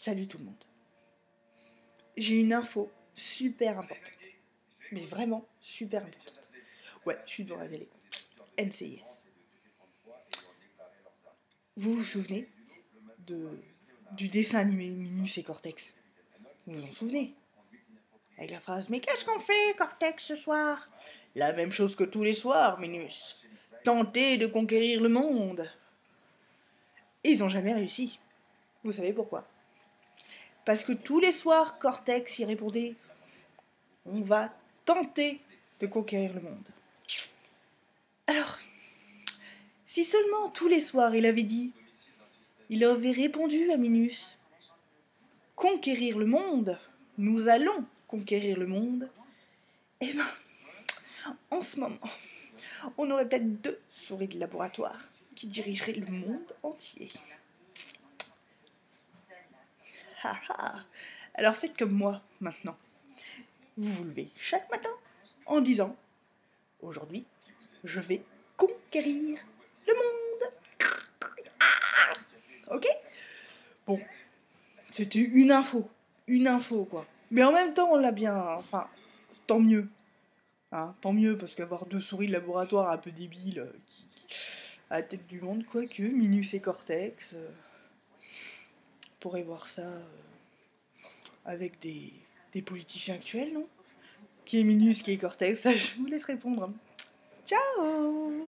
Salut tout le monde. J'ai une info super importante. Mais vraiment super importante. Ouais, je suis devant la télé. NCIS. Vous vous souvenez du dessin animé Minus et Cortex? Vous vous en souvenez? Avec la phrase « Mais qu'est-ce qu'on fait, Cortex, ce soir ?» La même chose que tous les soirs, Minus. Tenter de conquérir le monde. Et ils n'ont jamais réussi. Vous savez pourquoi? Parce que tous les soirs, Cortex y répondait « On va tenter de conquérir le monde. » Alors, si seulement tous les soirs il avait dit, il avait répondu à Minus « Conquérir le monde, nous allons conquérir le monde », eh ben, en ce moment, on aurait peut-être 2 souris de laboratoire qui dirigeraient le monde entier. Ha ha. Alors faites comme moi maintenant. Vous vous levez chaque matin en disant « Aujourd'hui, je vais conquérir le monde. » Ok? Bon, c'était une info quoi. Mais en même temps, on l'a bien, enfin, tant mieux. Hein, tant mieux, parce qu'avoir 2 souris de laboratoire un peu débiles à la tête du monde, quoique, Minus et Cortex, on pourrait voir ça avec des politiciens actuels, non? Qui est Minus, qui est Cortex, ça je vous laisse répondre. Ciao!